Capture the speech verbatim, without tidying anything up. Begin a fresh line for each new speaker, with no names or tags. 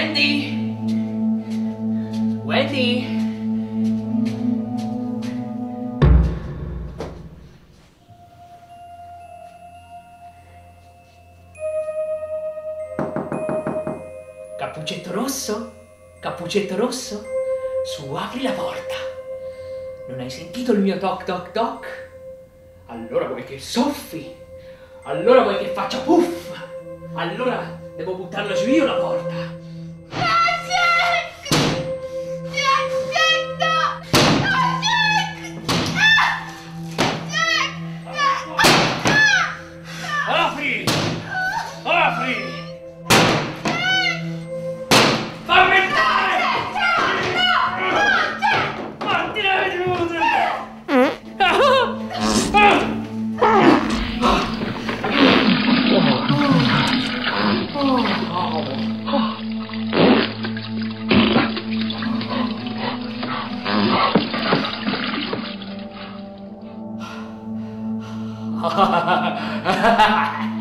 Wendy? Wendy? Cappuccetto rosso? Cappuccetto rosso? Su, apri la porta. Non hai sentito il mio toc toc toc? Allora vuoi che soffi? Allora vuoi che faccia puff? Allora devo buttarla giù io la porta. Apri! Apri! Fammi entrare! Fatti aiuto! Ha ha ha ha ha!